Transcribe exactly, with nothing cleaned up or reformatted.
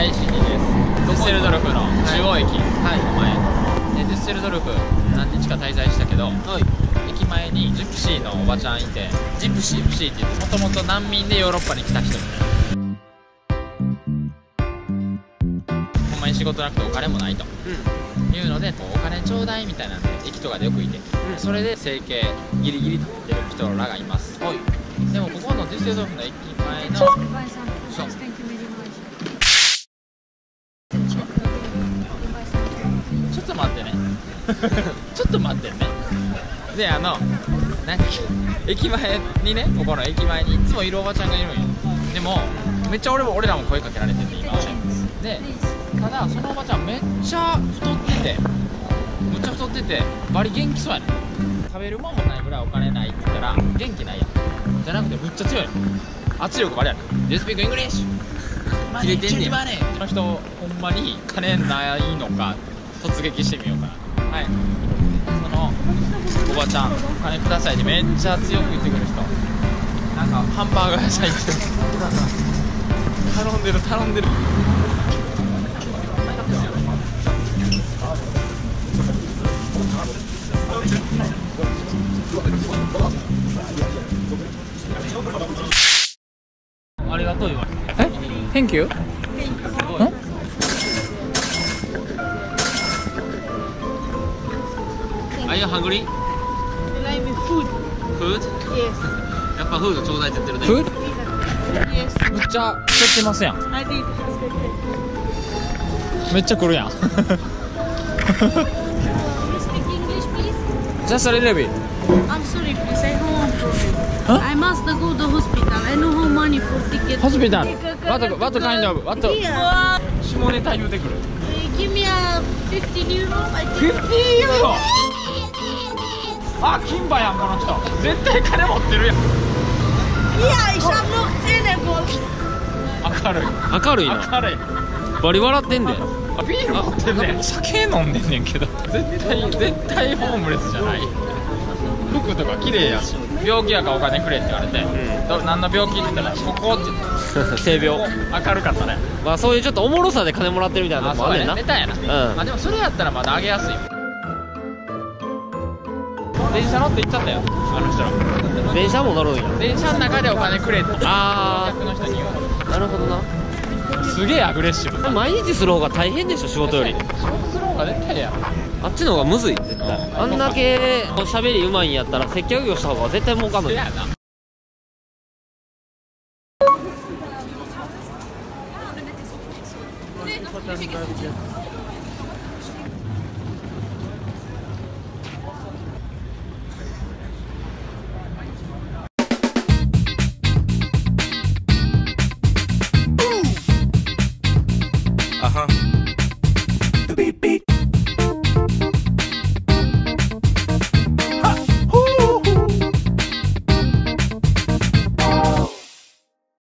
大師にです。デュッセルドルフの中央駅の前、でデュッセルドルフ何日か滞在したけど、駅前にジプシーのおばちゃんいて、ジプシージプシーって言って、もともと難民でヨーロッパに来た人みたいな。ほんまに仕事なくてお金もないと、うん、いうので、お金ちょうだいみたいなんで駅とかでよくいて、うん、それで生計ギリギリ立ってる人らがいます。でもここのデュッセルドルフの駅前の、そうちょっと待ってねちょっと待ってね。で、あの何だっけ、駅前にね、ここの駅前にいつもいるおばちゃんがいるんよ。でもめっちゃ俺も俺らも声かけられてて今で、ただそのおばちゃんめっちゃ太ってて、めっちゃ太っててバリ元気そうやねん。食べるもんもないぐらいお金ないって言ったら元気ないやんじゃなくてめっちゃ強いの、圧力バリある。Do you speak English？ 切れてんねん。この人ほんまに金ないのか突撃してみようかな。はい、そのおばちゃんお金くださいってめっちゃ強く言ってくる人、なんかハンバーガー屋さん行って頼んでる頼んでる。ありがとう言われて。え Thank you? Are you hungry? I like food. Food? Yes. やっぱフードちょうだいって言ってるね。 Food? Yes. めっちゃ太ってますやん。 I did. めっちゃ来るやん You speak English, please? Just a little bit. I'm sorry, please. I don't want problem. Huh? I must go to hospital. I know how money for ticket. Hospital? What, what kind of? What? Here. 下ネタ言うてくる。 Give me a fifteen euro. I think. フィフティーユーロ。あ、金馬やんこの人。絶対金持ってるやん。 Yeah, ich hab noch Zähne geholt. 明るい。 明るいな。 明るい。 バリ笑ってんで。 あ、ビール持ってんねん。酒飲んでんねんけど。絶対絶対ホームレスじゃない。服とか綺麗やし。病気やからお金くれって言われて、うん、ど何の病気って言ったらここって言って性病。明るかったね。 まあそういうちょっとおもろさで金もらってるみたいなのもあるねんな。 ネタやな。うん。まあでもそれやったらまだあげやすいよ。電車乗って行っちゃったよあの人ら。 電車も乗るんや。 電車の中でお金くれって。 あ客の人に言う。 なるほどな。 すげえアグレッシブ。 毎日する方が大変でしょ仕事より。 仕事する方が絶対やろ。 あっちの方がむずい絶対。あんだけ喋りうまいんやったら接客業した方が絶対儲かんのよ。 せやな。